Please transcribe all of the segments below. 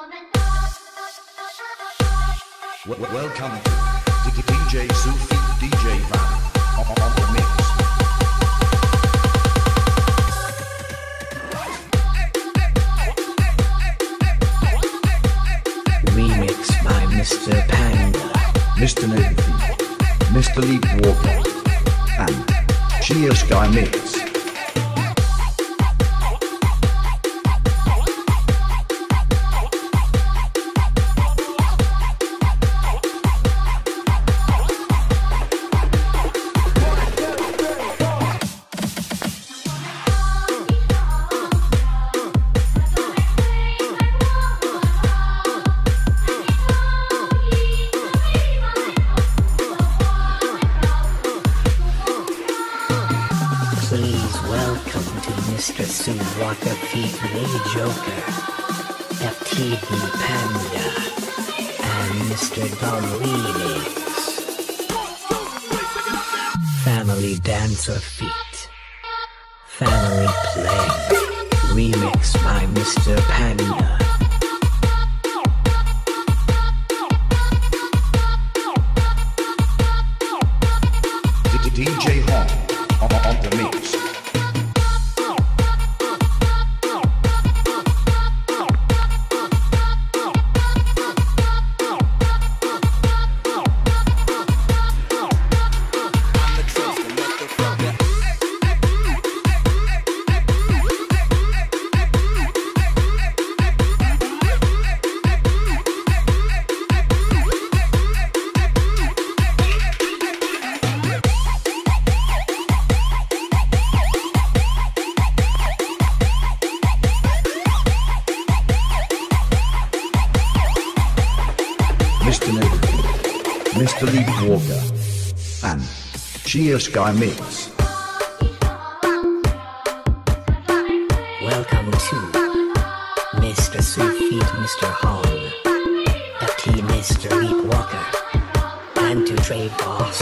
Welcome to DJ Sufi, DJ Van on the mix. Remix by Mr. Panda, Mr. Navy, Mr. Leap Walker, and Djz Guy Mix. please welcome to Mr. SteaV feat. Walker, FTV Panda, and Mr. Don Remix. Family dancer feat. Family play. Remix by Mr. Panda. DJ Hong on the mix. Mr. Navy, Mr. Leap Walker, and Djz Guy Mix. Welcome to Mr. SteaV, Mr. Hong, FT Mr. Leap Walker, and to Trade Boss.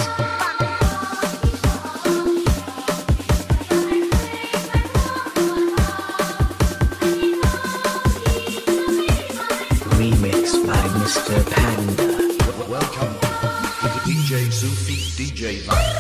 Remix by Mr. Panda. Welcome to DJ SteaV, DJ Van.